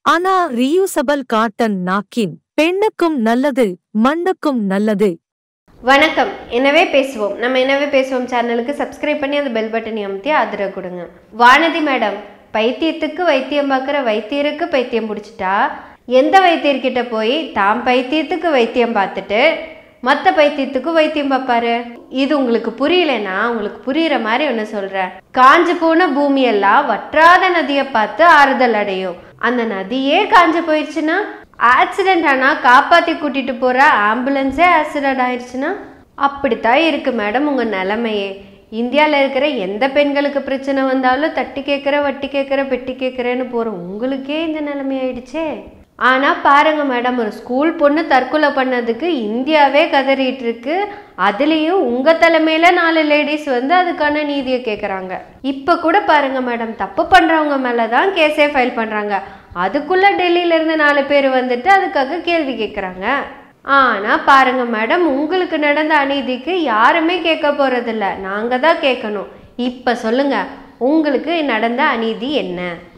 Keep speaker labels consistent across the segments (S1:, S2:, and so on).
S1: ஆனா reusable cotton napkin பெண்ணுக்கும் நல்லது, மண்ணுக்கும் நல்லது.
S2: வணக்கம். எனவே பேசுவோம். நம்ம எனவே பேசுவோம் சேனலுக்கு சப்ஸ்கிரைப் பண்ணி அந்த பெல் பட்டனை அமுத்தி ஆதரவு கொடுங்க. வானதி மேடம், பைத்தியத்துக்கு வைத்தியம் பார்க்குற வைத்தியருக்கு பைத்தியம் பிடிச்சிட்டா எந்த வைத்தியர்கிட்ட போய் தாம் பைத்தியத்துக்கு வைத்தியம் பார்த்துட்டு மற்ற பைத்தியத்துக்கு வைத்தியம் பார்ப்பாரு? இது உங்களுக்கு புரியலன்னா உங்களுக்கு புரியுற மாதிரி ஒன்று சொல்கிறேன். காஞ்சு போன பூமியெல்லாம் வற்றாத நதியை பார்த்து ஆறுதல் அடையும். அந்த நதியே காஞ்சு போயிடுச்சுன்னா, ஆக்சிடென்ட் ஆனால் காப்பாற்றி கூட்டிகிட்டு போகிற ஆம்புலன்ஸே ஆக்சிடென்ட் ஆயிடுச்சுன்னா, அப்படித்தான் இருக்குது மேடம் உங்கள் நிலைமையே. இந்தியாவில் இருக்கிற எந்த பெண்களுக்கு பிரச்சனை வந்தாலும் தட்டி கேட்குற, வட்டி கேட்குற, பெட்டி கேட்குறேன்னு போகிற உங்களுக்கே இந்த நிலைமை ஆயிடுச்சே. ஆனால் பாருங்கள் மேடம், ஒரு ஸ்கூல் பொண்ணு தற்கொலை பண்ணதுக்கு இந்தியாவே கதறிட்டு இருக்கு. அதுலேயும் உங்கள் தலைமையில் 4 லேடிஸ் வந்து அதுக்கான நீதியை கேட்குறாங்க. இப்போ கூட பாருங்கள் மேடம், தப்பு பண்ணுறவங்க மேலே தான் கேஸே ஃபைல் பண்ணுறாங்க. அதுக்குள்ளே டெல்லியிலேருந்து 4 பேர் வந்துட்டு அதுக்காக கேள்வி கேட்குறாங்க. ஆனால் பாருங்கள் மேடம், உங்களுக்கு நடந்த அநீதிக்கு யாருமே கேட்க போகிறதில்ல, நாங்கள் தான் கேட்கணும். இப்போ சொல்லுங்கள், உங்களுக்கு நடந்த அநீதி என்ன?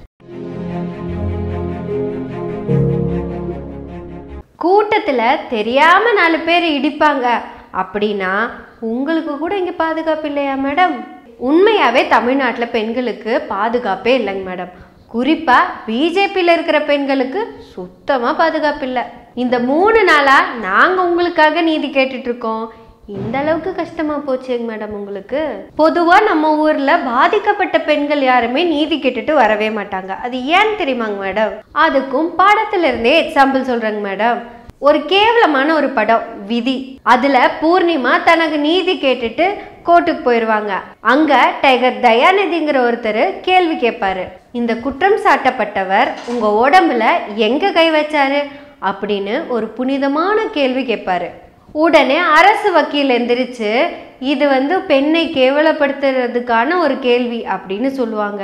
S2: கூட்டத்தில் தெரியாமல் 4 பேர் இடிப்பாங்க அப்படின்னா உங்களுக்கு கூட இங்கே பாதுகாப்பு இல்லையா மேடம்? உண்மையாகவே தமிழ்நாட்டில் பெண்களுக்கு பாதுகாப்பே இல்லைங்க மேடம். குறிப்பாக பிஜேபியில் இருக்கிற பெண்களுக்கு சுத்தமாக பாதுகாப்பு இல்லை. இந்த 3 நாளாக நாங்கள் உங்களுக்காக நீதி கேட்டுட்ருக்கோம். இந்த அளவுக்கு கஷ்டமாக போச்சுங்க மேடம் உங்களுக்கு? பொதுவாக நம்ம ஊரில் பாதிக்கப்பட்ட பெண்கள் யாருமே நீதி கேட்டுட்டு வரவே மாட்டாங்க. அது ஏன்னு தெரியுமாங்க மேடம்? அதுக்கும் பாடத்திலிருந்தே எக்ஸாம்பிள் சொல்கிறேங்க மேடம். ஒரு கேவலமான ஒரு படம் விதி. அதில் பூர்ணிமா தனக்கு நீதி கேட்டுட்டு கோர்ட்டுக்கு போயிடுவாங்க. அங்கே டைகர் தயாநிதிங்கிற ஒருத்தர் கேள்வி கேட்பாரு, இந்த குற்றம் சாட்டப்பட்டவர் உங்கள் உடம்புல எங்கே கை வச்சாரு அப்படின்னு ஒரு புனிதமான கேள்வி கேட்பாரு. உடனே அரசு வக்கீல் எந்திரிச்சு, இது வந்து பெண்ணை கேவலப்படுத்துறதுக்கான ஒரு கேள்வி அப்படின்னு சொல்லுவாங்க.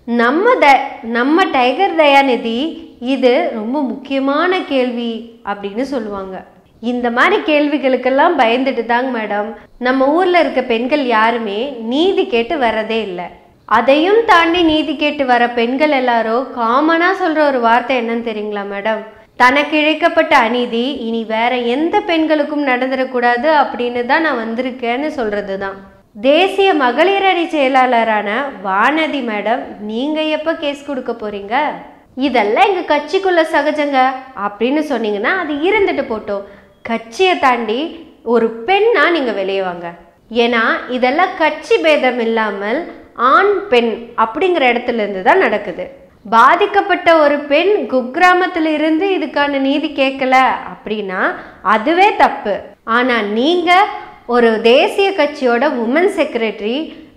S2: நம்ம டைகர் தயாநிதி இது ரொம்ப முக்கியமான கேள்வி அப்படின்னு சொல்லுவாங்க. இந்த மாதிரி கேள்விகளுக்கெல்லாம் பயந்துட்டு தாங்க மேடம் நம்ம ஊரில் இருக்க பெண்கள் யாருமே நீதி கேட்டு வரதே இல்லை. அதையும் தாண்டி நீதி கேட்டு வர பெண்கள் எல்லாரும் காமனாக சொல்கிற ஒரு வார்த்தை என்னன்னு தெரியுங்களா மேடம்? தனக்கு இழைக்கப்பட்ட அநீதி இனி வேற எந்த பெண்களுக்கும் நடந்துடக்கூடாது அப்படின்னு தான் நான் வந்திருக்கேன்னு சொல்கிறது தான். தேசிய மகளிர் அணி செயலாளரான வானதி மேடம், நீங்கள் எப்போ கேஸ் கொடுக்க போகிறீங்க? இதெல்லாம் எங்கள் கட்சிக்குள்ள சகஜங்க அப்படின்னு சொன்னீங்கன்னா அது இருந்துட்டு போட்டோம். கட்சியை தாண்டி ஒரு பெண்ணா நீங்கள் வெளியே வாங்க. ஏன்னா இதெல்லாம் கட்சி பேதம் இல்லாமல் ஆண் பெண் அப்படிங்கிற இடத்துல இருந்து தான் நடக்குது. பாதிக்கப்பட்ட ஒரு பெண் குக்கிராமத்தில் இருந்து இதுக்கான நீதி கேட்கல அப்படின்னா அதுவே தப்பு. ஆனால் நீங்கள் ஒரு தேசிய கட்சியோட உமன் செக்ரட்டரி,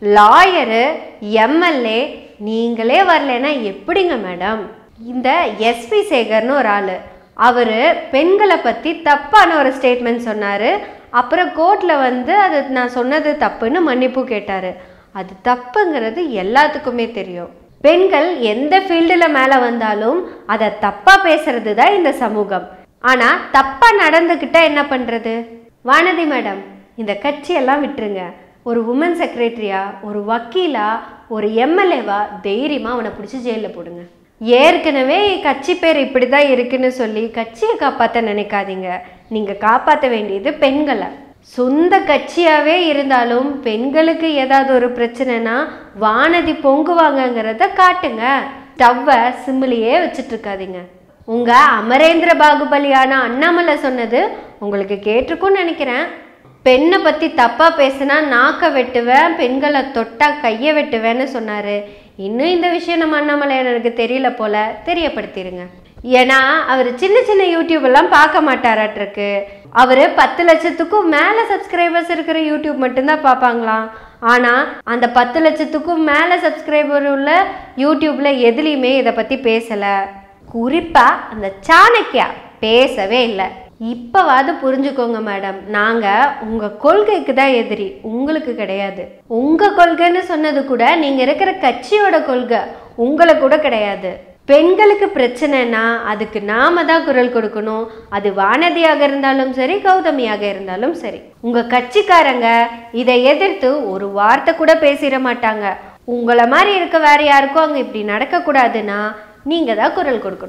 S2: லாயரு, எம்எல்ஏ நீங்களே வரலன்னா எப்படிங்க மேடம்? இந்த எஸ்பி சேகர்னு ஒரு ஆள், அவர் பெண்களை பற்றி தப்பான ஒரு ஸ்டேட்மெண்ட் சொன்னார். அப்புறம் கோர்ட்டில் வந்து அது நான் சொன்னது தப்புன்னு மன்னிப்பு கேட்டார். அது தப்புங்கிறது எல்லாத்துக்குமே தெரியும். பெண்கள் எந்த ஃபீல்டில் மேலே வந்தாலும் அதை தப்பாக பேசுறது தான் இந்த சமூகம். ஆனால் தப்பாக நடந்துக்கிட்டால் என்ன பண்ணுறது? வானதி மேடம், இந்த கட்சியெல்லாம் விட்டுருங்க. ஒரு உமன் செக்ரட்டரியா, ஒரு வக்கீலா, ஒரு எம்எல்ஏவா தைரியமாக அவனை பிடிச்சி ஜெயிலில் போடுங்க. ஏற்கனவே கட்சி பேர் இப்படி தான் இருக்குன்னு சொல்லி கட்சியை காப்பாற்ற நினைக்காதீங்க. நீங்கள் காப்பாற்ற வேண்டியது பெண்களை. சொந்த கட்சியாகவே இருந்தாலும் பெண்களுக்கு ஏதாவது ஒரு பிரச்சனைனா வானதி பொங்குவாங்கங்கிறத காட்டுங்க. ஸ்டவ்வை சிம்மிலேயே வச்சுட்டு இருக்காதீங்க. உங்கள் அமரேந்திர பாகுபலியான அண்ணாமலை சொன்னது உங்களுக்கு கேட்டிருக்குன்னு நினைக்கிறேன். பெண்ணை பற்றி தப்பாக பேசினா நாக்கை வெட்டுவேன், பெண்களை தொட்டா கையை வெட்டுவேன்னு சொன்னார். இன்னும் இந்த விஷயம் நம்ம அண்ணாமலை எனக்கு தெரியல போல, தெரியப்படுத்திடுங்க. ஏன்னா அவர் சின்ன சின்ன யூடியூபெல்லாம் பார்க்க மாட்டாராட்டிருக்கு. அவர் 10 லட்சத்துக்கும் மேலே சப்ஸ்கிரைபர்ஸ் இருக்கிற யூடியூப் மட்டும்தான் பார்ப்பாங்களாம். ஆனால் அந்த 10 லட்சத்துக்கும் மேலே சப்ஸ்கிரைபர் உள்ள யூடியூப்பில் எதுலேயுமே இதை பற்றி பேசலை. குறிப்பாக அந்த சாணக்கியா பேசவே இல்லை. இப்போவாது புரிஞ்சுக்கோங்க மேடம், நாங்கள் உங்கள் கொள்கைக்கு தான் எதிரி, உங்களுக்கு கிடையாது. உங்கள் கொள்கைன்னு சொன்னது கூட நீங்கள் இருக்கிற கட்சியோட கொள்கை, உங்களை கூட கிடையாது. பெண்களுக்கு பிரச்சனைனா அதுக்கு நாம தான் குரல் கொடுக்கணும். அது வானதியாக இருந்தாலும் சரி, கௌதமியாக இருந்தாலும் சரி. உங்கள் கட்சிக்காரங்க இதை எதிர்த்து ஒரு வார்த்தை கூட பேசிட மாட்டாங்க. உங்களை மாதிரி இருக்க வேற யாருக்கும் அங்கே இப்படி நடக்கக்கூடாதுன்னா நீங்கள் தான் குரல் கொடுக்கணும்.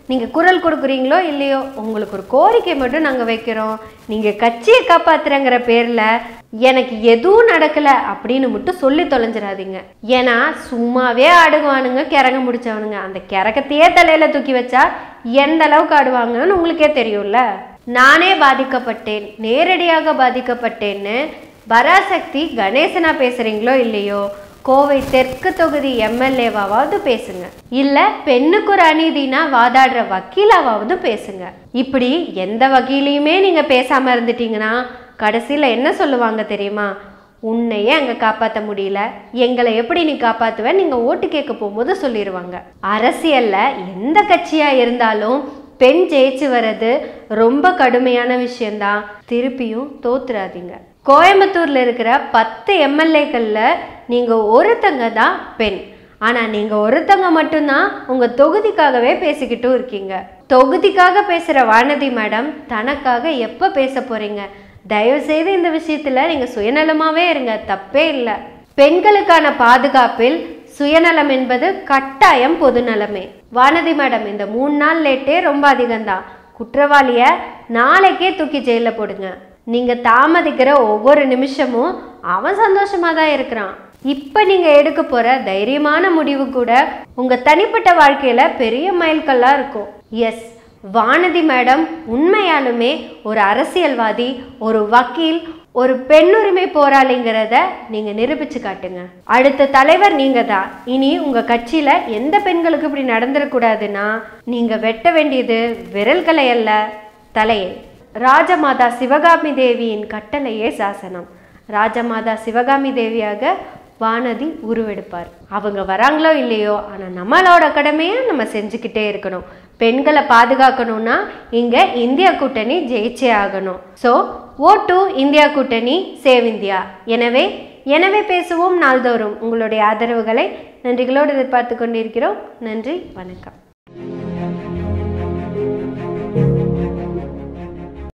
S2: நீங்கள் குரல் கொடுக்குறீங்களோ இல்லையோ, உங்களுக்கு ஒரு கோரிக்கை மட்டும் நாங்கள் வைக்கிறோம். நீங்கள் கட்சியை காப்பாற்றுறங்கிற பேரில் எனக்கு எதுவும் நடக்கலை அப்படின்னு மட்டும் சொல்லி தொலைஞ்சிடாதீங்க. ஏன்னா சும்மாவே ஆடுவானுங்க கிறங்க முடிச்சவனுங்க. அந்த கிறக்கத்தையே தலையில் தூக்கி வச்சா எந்த அளவுக்கு ஆடுவாங்கன்னு உங்களுக்கே தெரியும்ல. நானே பாதிக்கப்பட்டேன், நேரடியாக பாதிக்கப்பட்டேன்னு பராசக்தி கணேசனா பேசுகிறீங்களோ இல்லையோ, கோவை தெற்கு தொகுதி எம்எல்ஏவாவது பேசுங்க, இல்லை பெண்ணுக்கு ஒரு அநீதினா வாதாடுற வக்கீலாவது பேசுங்க. இப்படி எந்த வக்கீலையுமே நீங்கள் பேசாமல் இருந்துட்டீங்கன்னா கடைசியில் என்ன சொல்லுவாங்க தெரியுமா? உன்னையே அங்கே காப்பாற்ற முடியல, எங்களை எப்படி நீ காப்பாற்றுவ, நீங்கள் ஓட்டு கேட்க போகும்போது சொல்லிடுவாங்க. அரசியலில் எந்த கட்சியாக இருந்தாலும் பெண் ஜெயிச்சு வர்றது ரொம்ப கடுமையான விஷயந்தான். திருப்பியும் தோத்துறாதீங்க. கோயம்புத்தூரில் இருக்கிற 10 எம்எல்ஏக்களில் நீங்கள் ஒருத்தங்க தான் பெண். ஆனால் நீங்கள் ஒருத்தங்க மட்டும்தான் உங்கள் தொகுதிக்காகவே பேசிக்கிட்டும் இருக்கீங்க. தொகுதிக்காக பேசுகிற வானதி மேடம் தனக்காக எப்போ பேச போகிறீங்க? தயவுசெய்து இந்த விஷயத்தில் நீங்கள் சுயநலமாகவே இருங்க, தப்பே இல்லை. பெண்களுக்கான பாதுகாப்பில் சுயநலம் என்பது கட்டாயம் பொது நலமே. வானதி மேடம், இந்த 3 நாள் லேட்டே ரொம்ப அதிகம்தான். குற்றவாளியை நாளைக்கே தூக்கி ஜெயிலில் போடுங்க. நீங்கள் தாமதிக்கிற ஒவ்வொரு நிமிஷமும் அவன் சந்தோஷமாக தான் இருக்கிறான். இப்போ நீங்கள் எடுக்க போகிற தைரியமான முடிவு கூட உங்கள் தனிப்பட்ட வாழ்க்கையில் பெரிய மைல்கல்லாக இருக்கும். எஸ், வானதி மேடம் உண்மையாலுமே ஒரு அரசியல்வாதி, ஒரு வக்கீல், ஒரு பெண்ணுரிமை போராளிங்கிறத நீங்கள் நிரூபித்து காட்டுங்க. அடுத்த தலைவர் நீங்கள் தான். இனி உங்கள் கட்சியில் எந்த பெண்களுக்கு இப்படி நடந்துடக்கூடாதுன்னா நீங்கள் வெட்ட வேண்டியது விரல்களை அல்ல, தலையை. ராஜமாதா சிவகாமி தேவியின் கட்டளையே சாசனம். ராஜமாதா சிவகாமி தேவியாக வானதி உருவெடுப்பார். அவங்க வராங்களோ இல்லையோ, ஆனால் நம்மளோட கடமையை நம்ம செஞ்சுக்கிட்டே இருக்கணும். பெண்களை பாதுகாக்கணும்னா இங்கே இந்தியா கூட்டணி ஜெயிச்சே ஆகணும். ஸோ ஓட் டு இந்தியா கூட்டணி, சேவ் இந்தியா. எனவே பேசுவோம் நாள்தோறும் உங்களுடைய ஆதரவுகளை நன்றிகளோடு எதிர்பார்த்து கொண்டிருக்கிறோம். நன்றி, வணக்கம்.